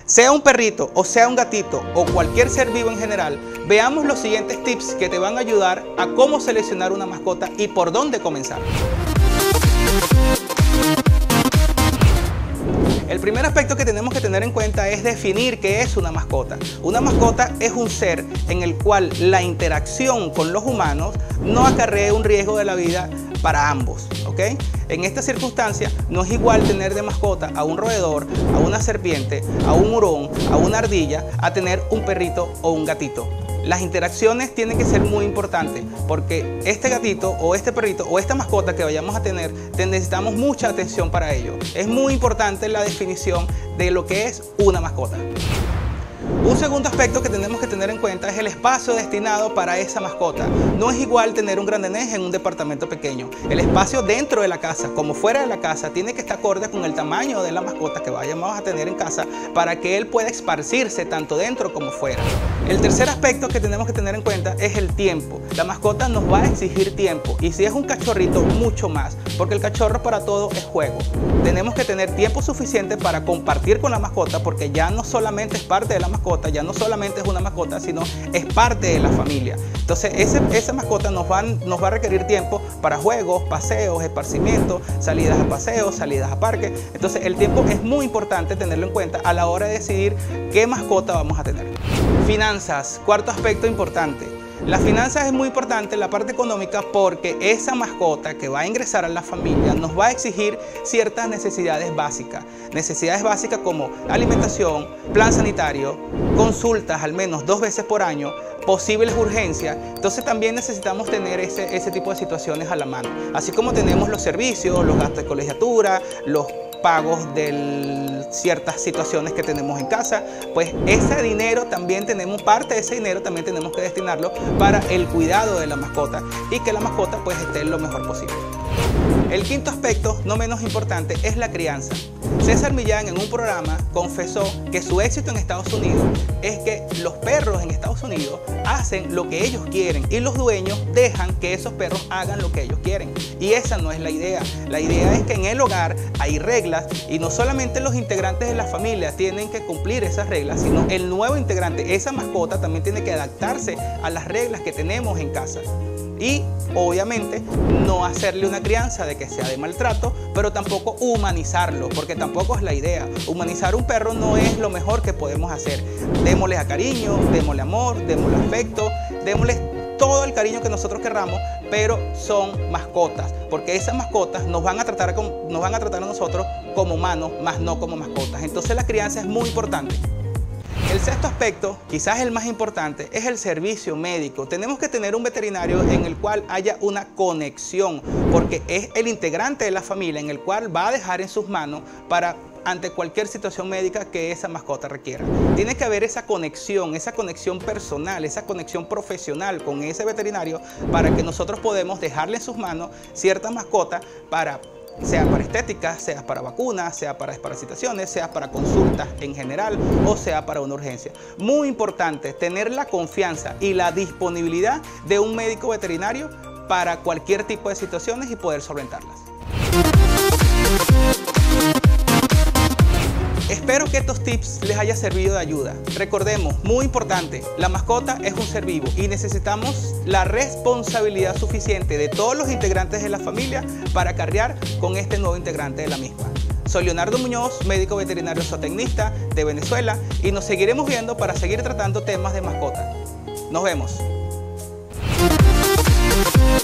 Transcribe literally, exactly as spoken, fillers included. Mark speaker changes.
Speaker 1: Sea un perrito o sea un gatito o cualquier ser vivo en general, veamos los siguientes tips que te van a ayudar a cómo seleccionar una mascota y por dónde comenzar. El primer aspecto que tenemos que tener en cuenta es definir qué es una mascota. Una mascota es un ser en el cual la interacción con los humanos no acarrea un riesgo de la vida para ambos, ¿ok? En esta circunstancia no es igual tener de mascota a un roedor, a una serpiente, a un hurón, a una ardilla, a tener un perrito o un gatito. Las interacciones tienen que ser muy importantes porque este gatito o este perrito o esta mascota que vayamos a tener, necesitamos mucha atención para ello. Es muy importante la definición de lo que es una mascota. Un segundo aspecto que tenemos que tener en cuenta es el espacio destinado para esa mascota. No es igual tener un gran danés en un departamento pequeño. El espacio dentro de la casa como fuera de la casa tiene que estar acorde con el tamaño de la mascota que vayamos a tener en casa para que él pueda esparcirse tanto dentro como fuera. El tercer aspecto que tenemos que tener en cuenta es el tiempo. La mascota nos va a exigir tiempo y si es un cachorrito mucho más, porque el cachorro para todo es juego. Tenemos que tener tiempo suficiente para compartir con la mascota porque ya no solamente es parte de la mascota, ya no solamente es una mascota, sino es parte de la familia. Entonces ese, esa mascota nos va, nos va a requerir tiempo para juegos, paseos, esparcimiento, salidas a paseos, salidas a parques. Entonces el tiempo es muy importante tenerlo en cuenta a la hora de decidir qué mascota vamos a tener. Finanzas, cuarto aspecto importante. Las finanzas es muy importante, la parte económica, porque esa mascota que va a ingresar a la familia nos va a exigir ciertas necesidades básicas. Necesidades básicas como alimentación, plan sanitario, consultas al menos dos veces por año, posibles urgencias. Entonces también necesitamos tener ese, ese tipo de situaciones a la mano. Así como tenemos los servicios, los gastos de colegiatura, los pagos de ciertas situaciones que tenemos en casa, pues ese dinero también tenemos, parte de ese dinero también tenemos que destinarlo para el cuidado de la mascota y que la mascota pues esté lo mejor posible. El quinto aspecto, no menos importante, es la crianza. César Millán en un programa confesó que su éxito en Estados Unidos es que los perros en Estados Unidos hacen lo que ellos quieren y los dueños dejan que esos perros hagan lo que ellos quieren. Y esa no es la idea. La idea es que en el hogar hay reglas y no solamente los integrantes de la familia tienen que cumplir esas reglas, sino el nuevo integrante, esa mascota, también tiene que adaptarse a las reglas que tenemos en casa. Y obviamente no hacerle una crianza de que sea de maltrato, pero tampoco humanizarlo, porque tampoco es la idea. Humanizar un perro no es lo mejor que podemos hacer. Démosle a cariño, démosle amor, démosle afecto, démosle todo el cariño que nosotros querramos, pero son mascotas, porque esas mascotas nos van a tratar, con, nos van a, tratar a nosotros como humanos, más no como mascotas. Entonces la crianza es muy importante. El sexto aspecto, quizás el más importante, es el servicio médico. Tenemos que tener un veterinario en el cual haya una conexión, porque es el integrante de la familia en el cual va a dejar en sus manos para ante cualquier situación médica que esa mascota requiera. Tiene que haber esa conexión, esa conexión personal, esa conexión profesional con ese veterinario para que nosotros podamos dejarle en sus manos cierta mascota para sea para estética, sea para vacunas, sea para desparasitaciones, sea para consultas en general o sea para una urgencia. Muy importante tener la confianza y la disponibilidad de un médico veterinario para cualquier tipo de situaciones y poder solventarlas. Espero que estos tips les haya servido de ayuda. Recordemos, muy importante, la mascota es un ser vivo y necesitamos la responsabilidad suficiente de todos los integrantes de la familia para acarrear con este nuevo integrante de la misma. Soy Leonardo Muñoz, médico veterinario zootecnista de Venezuela y nos seguiremos viendo para seguir tratando temas de mascota. Nos vemos.